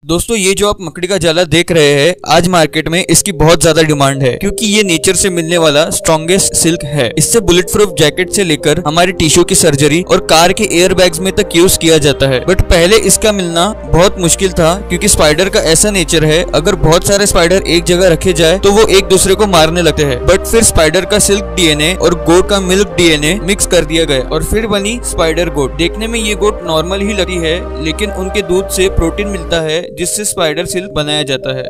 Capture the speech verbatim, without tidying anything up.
दोस्तों ये जो आप मकड़ी का जाला देख रहे हैं, आज मार्केट में इसकी बहुत ज्यादा डिमांड है क्योंकि ये नेचर से मिलने वाला स्ट्रॉन्गेस्ट सिल्क है। इससे बुलेट प्रूफ जैकेट से लेकर हमारे टिश्यू की सर्जरी और कार के एयर बैग्स में तक यूज किया जाता है। बट पहले इसका मिलना बहुत मुश्किल था क्योंकि स्पाइडर का ऐसा नेचर है, अगर बहुत सारे स्पाइडर एक जगह रखे जाए तो वो एक दूसरे को मारने लगते हैं। बट फिर स्पाइडर का सिल्क डीएनए और गोट का मिल्क डीएनए मिक्स कर दिया गया और फिर बनी स्पाइडर गोट। देखने में ये गोट नॉर्मल ही लगती है, लेकिन उनके दूध से प्रोटीन मिलता है जिससे स्पाइडर सिल्क बनाया जाता है।